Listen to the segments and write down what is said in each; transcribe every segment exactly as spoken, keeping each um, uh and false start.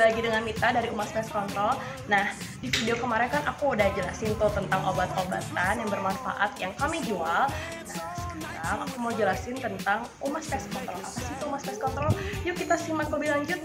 lagi dengan Mita dari Umas Pest Control. Nah, di video kemarin kan aku udah jelasin tuh tentang obat-obatan yang bermanfaat yang kami jual. Nah, sekarang aku mau jelasin tentang Umas Pest Control. Apa sih itu Umas Pest Control? Yuk kita simak lebih lanjut.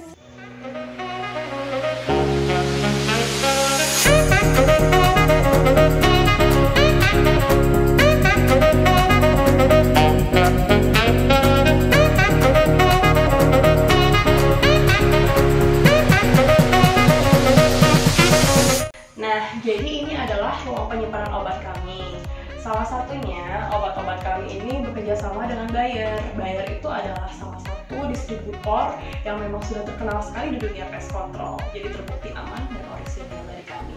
Jadi ini adalah ruang penyimpanan obat kami. Salah satunya obat-obat kami ini bekerja sama dengan Bayer. Bayer itu adalah salah satu distributor yang memang sudah terkenal sekali di dunia pest control. Jadi terbukti aman dan orisinil dari kami.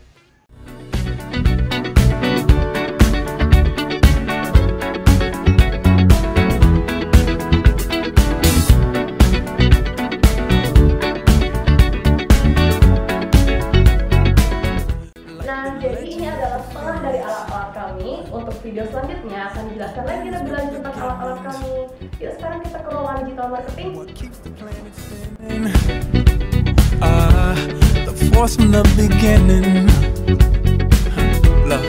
Untuk video selanjutnya akan dijelaskan lagi lebih lanjut tentang alat-alat kami. Yuk sekarang kita ke ruangan digital marketing. Uh, the force from the beginning. Love.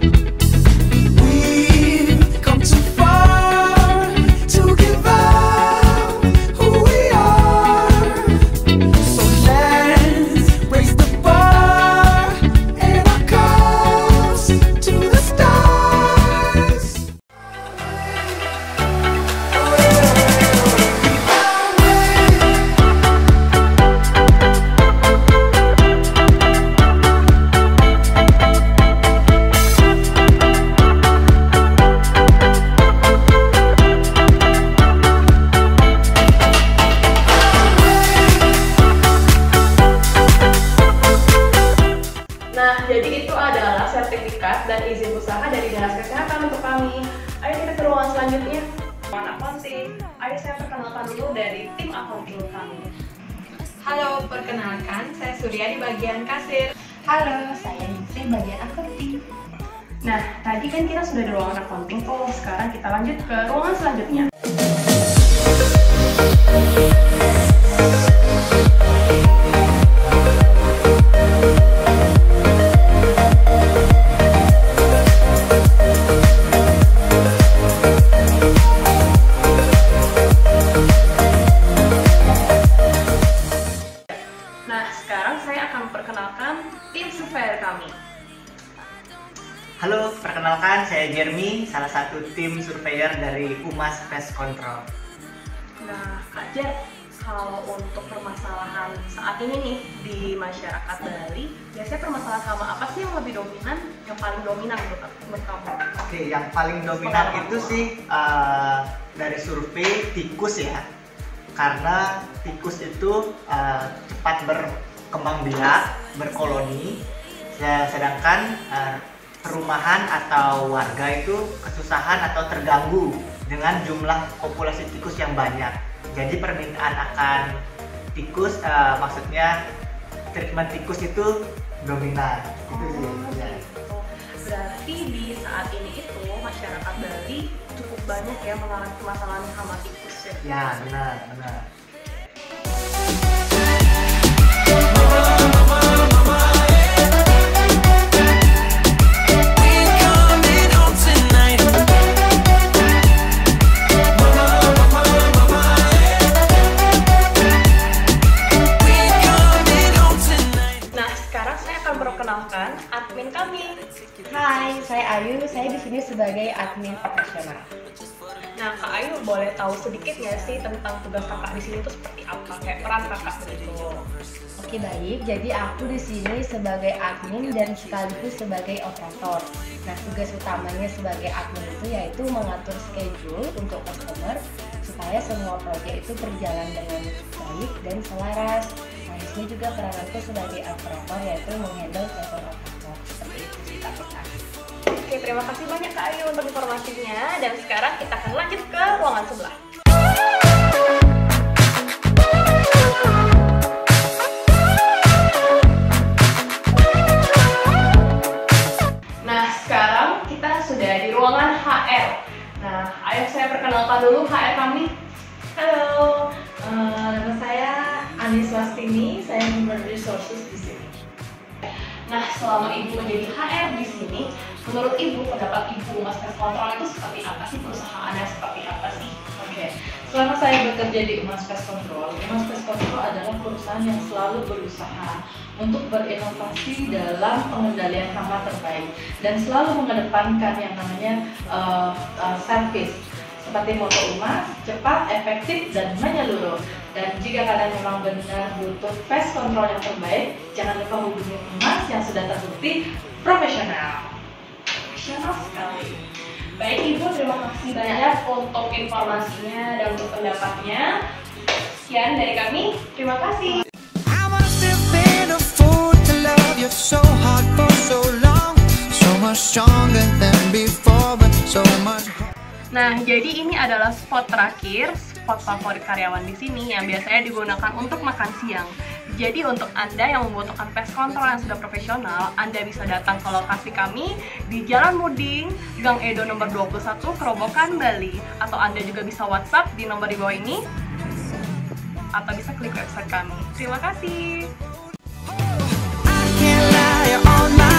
Jadi itu adalah sertifikat dan izin usaha dari Dinas Kesehatan untuk kami. Ayo kita ke ruangan selanjutnya. Ruangan accounting. Ayo saya perkenalkan dulu dari tim accounting kami. Halo, perkenalkan saya Surya di bagian kasir. Halo, saya Nitri bagian accounting. Nah, tadi kan kita sudah di ruangan accounting tuh. Sekarang kita lanjut ke ruangan selanjutnya. Tim surveyor kami. Halo, perkenalkan saya Jeremy, salah satu tim surveyor dari Umas Pest Control. Nah, Kak Jer, kalau untuk permasalahan saat ini nih di masyarakat Bali, biasanya permasalahan hama apa sih yang lebih dominan, yang paling dominan menurut, menurut kamu? Oke, yang paling dominan itu sih uh, dari survei tikus ya, karena tikus itu uh, cepat berkembang biak, berkoloni, sedangkan uh, perumahan atau warga itu kesusahan atau terganggu dengan jumlah populasi tikus yang banyak. Jadi permintaan akan tikus, uh, maksudnya treatment tikus itu dominan. Oh, itu sih. Ya. Gitu. Berarti di saat ini itu masyarakat Bali cukup banyak ya mengalami permasalahan hama tikus ya. Ya, benar, benar. Perkenalkan admin kami. Hai, saya Ayu. Saya di sini sebagai admin operasional. Nah, Kak Ayu boleh tahu sedikit nggak sih tentang tugas kakak di sini itu seperti apa, kayak peran kakak begitu? Oke, baik. Jadi aku di sini sebagai admin dan sekaligus sebagai operator. Nah, tugas utamanya sebagai admin itu yaitu mengatur schedule untuk customer supaya semua proyek itu berjalan dengan baik dan selaras. Nah, di sini juga perananku sebagai operator yaitu menghandle telepon operator. Seperti itu sih Kak Pita. Oke, terima kasih banyak Kak Ayu untuk informasinya. Dan sekarang kita akan lanjut ke ruangan sebelah. Nah, sekarang kita sudah di ruangan H R. Nah, ayo saya perkenalkan dulu H R kami. Halo, uh, nama saya Ani Swastini. Saya Nah, selama Ibu menjadi H R di sini, menurut Ibu, pendapat Ibu, Humas Pest Control itu seperti apa sih? Perusahaannya seperti apa sih? Oke, selama saya bekerja di Humas Pest Control, Humas Pest Control adalah perusahaan yang selalu berusaha untuk berinovasi dalam pengendalian hama terbaik dan selalu mengedepankan yang namanya uh, uh, service. Seperti moto Humas, cepat, efektif, dan menyeluruh. Dan jika kalian memang benar butuh pest control yang terbaik, jangan lupa hubungi Humas yang sudah terbukti profesional. Profesional sekali. Baik Ibu, terima kasih banyak untuk informasinya dan untuk pendapatnya. Sekian dari kami, terima kasih. I must have been a fool to love you so hard for so long, so much stronger than before, but so much. Nah, jadi ini adalah spot terakhir, spot favorit karyawan di sini yang biasanya digunakan untuk makan siang. Jadi untuk Anda yang membutuhkan pest control yang sudah profesional, Anda bisa datang ke lokasi kami di Jalan Muding, Gang Edo nomor dua puluh satu, Kerobokan, Bali. Atau Anda juga bisa WhatsApp di nomor di bawah ini, atau bisa klik website kami. Terima kasih. I can't lie all night.